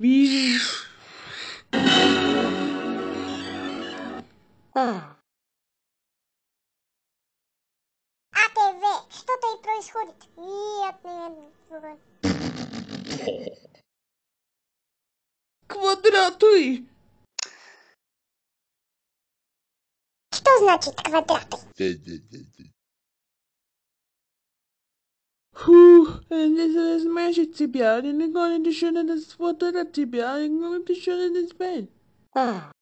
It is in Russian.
Wie... АТВ, что-то и происходит. Нет, нет. Квадраты! Что значит квадраты? Фух, это смешит тебя. Ты не гонишь еще на фото от тебя, и ты еще на спать.